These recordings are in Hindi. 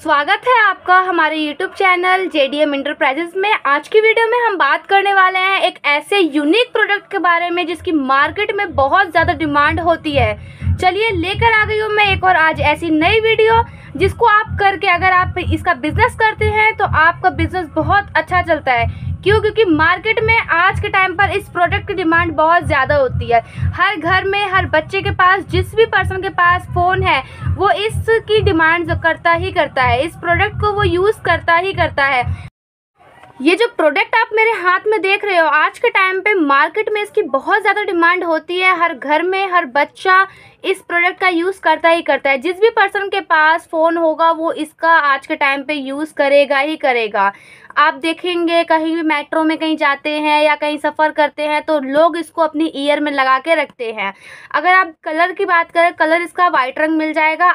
स्वागत है आपका हमारे YouTube चैनल JDM इंटरप्राइजेज में। आज की वीडियो में हम बात करने वाले हैं एक ऐसे यूनिक प्रोडक्ट के बारे में जिसकी मार्केट में बहुत ज़्यादा डिमांड होती है। चलिए लेकर आ गई हूँ मैं एक और आज ऐसी नई वीडियो जिसको आप करके अगर आप इसका बिजनेस करते हैं तो आपका बिजनेस बहुत अच्छा चलता है। क्यों? क्योंकि मार्केट में आज के टाइम पर इस प्रोडक्ट की डिमांड बहुत ज़्यादा होती है। हर घर में हर बच्चे के पास, जिस भी पर्सन के पास फ़ोन है वो इसकी डिमांड करता ही करता है, इस प्रोडक्ट को वो यूज़ करता ही करता है। ये जो प्रोडक्ट आप मेरे हाथ में देख रहे हो, आज के टाइम पे मार्केट में इसकी बहुत ज़्यादा डिमांड होती है। हर घर में हर बच्चा इस प्रोडक्ट का यूज़ करता ही करता है। जिस भी पर्सन के पास फ़ोन होगा वो इसका आज के टाइम पे यूज़ करेगा ही करेगा। आप देखेंगे कहीं भी मेट्रो में कहीं जाते हैं या कहीं सफ़र करते हैं तो लोग इसको अपनी ईयर में लगा के रखते हैं। अगर आप कलर की बात करें, कलर इसका वाइट रंग मिल जाएगा।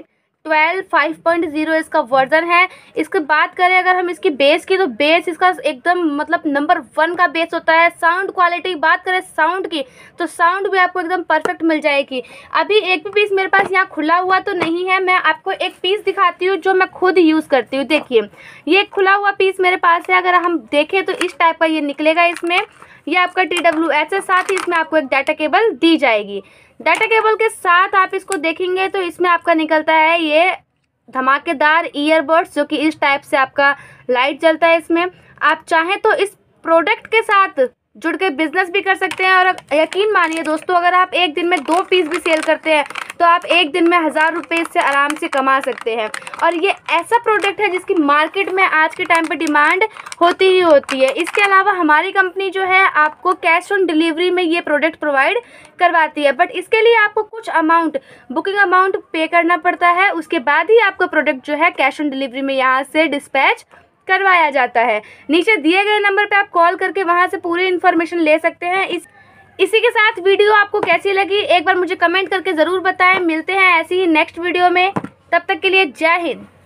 i12 5.0 इसका वर्जन है। इसकी बात करें अगर हम इसकी बेस की, तो बेस इसका एकदम मतलब नंबर 1 का बेस होता है। साउंड क्वालिटी बात करें साउंड की, तो साउंड भी आपको एकदम परफेक्ट मिल जाएगी। अभी एक भी पीस मेरे पास यहाँ खुला हुआ तो नहीं है, मैं आपको एक पीस दिखाती हूँ जो मैं खुद यूज़ करती हूँ। देखिए ये खुला हुआ पीस मेरे पास है। अगर हम देखें तो इस टाइप का ये निकलेगा। इसमें ये आपका TWS है, साथ ही इसमें आपको एक डाटा केबल दी जाएगी। डाटा केबल के साथ आप इसको देखेंगे तो इसमें आपका निकलता है ये धमाकेदार ईयरबड्स, जो कि इस टाइप से आपका लाइट जलता है। इसमें आप चाहें तो इस प्रोडक्ट के साथ जुड़ के बिजनेस भी कर सकते हैं। और यकीन मानिए दोस्तों, अगर आप एक दिन में 2 पीस भी सेल करते हैं तो आप एक दिन में 1000 रुपये इससे आराम से कमा सकते हैं। और ये ऐसा प्रोडक्ट है जिसकी मार्केट में आज के टाइम पे डिमांड होती ही होती है। इसके अलावा हमारी कंपनी जो है आपको कैश ऑन डिलीवरी में ये प्रोडक्ट प्रोवाइड करवाती है, बट इसके लिए आपको कुछ अमाउंट, बुकिंग अमाउंट पे करना पड़ता है। उसके बाद ही आपका प्रोडक्ट जो है कैश ऑन डिलीवरी में यहाँ से डिस्पैच करवाया जाता है। नीचे दिए गए नंबर पे आप कॉल करके वहाँ से पूरी इन्फॉर्मेशन ले सकते हैं। इसी के साथ वीडियो आपको कैसी लगी एक बार मुझे कमेंट करके ज़रूर बताएं। मिलते हैं ऐसी ही नेक्स्ट वीडियो में, तब तक के लिए जय हिंद।